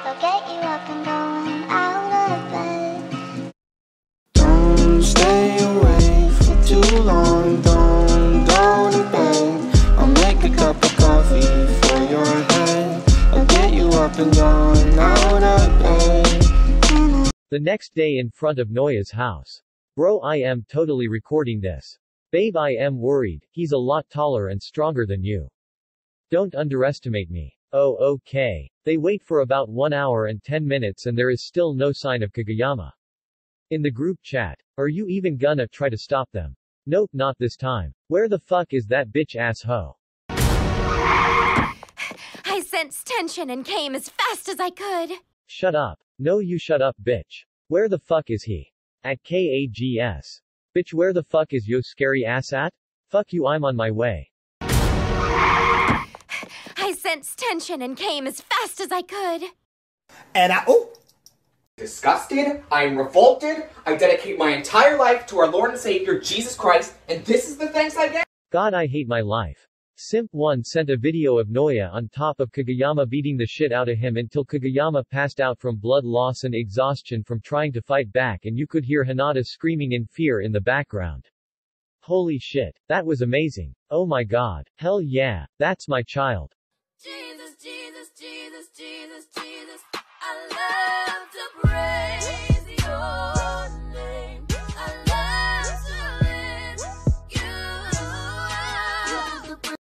I'll get you up and going out of bed. Don't stay awake for too long, don't go to bed. I'll make a cup of coffee for your head. I'll get you up and going out of bed. The next day in front of Noya's house. Bro, I am totally recording this. Babe, I am worried, he's a lot taller and stronger than you. Don't underestimate me. Oh, okay. They wait for about 1 hour and 10 minutes and there is still no sign of Kageyama. In the group chat. Are you even gonna try to stop them? Nope, not this time. Where the fuck is that bitch ass hoe? I sensed tension and came as fast as I could. Shut up. No, you shut up, bitch. Where the fuck is he? At KAGS. Bitch, where the fuck is yo scary ass at? Fuck you, I'm on my way. I sensed tension and came as fast as I could. And disgusted, I am revolted, I dedicate my entire life to our Lord and Savior, Jesus Christ, and this is the thanks I get? God, I hate my life. Simp1 sent a video of Noya on top of Kageyama beating the shit out of him until Kageyama passed out from blood loss and exhaustion from trying to fight back, and you could hear Hinata screaming in fear in the background. Holy shit. That was amazing. Oh my god. Hell yeah. That's my child. Jesus, Jesus, Jesus, Jesus, Jesus.